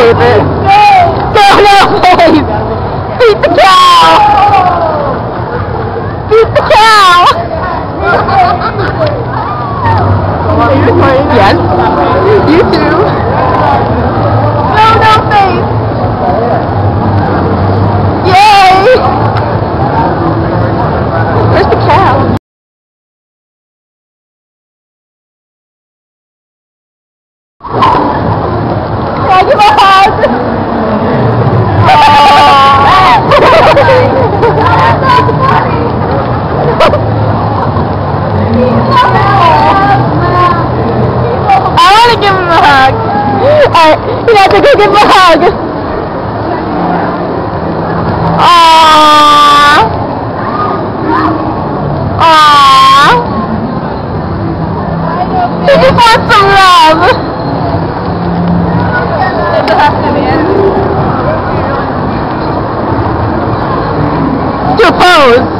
videotape it. No, please! Feed the cow! Feed the cow! Yes. You too. No face! Yay! Where's the cow? Can I give a hug? I want to give him a hug. Alright, you have to go give him a hug. Aww. Aww. He just wants some love. To pose.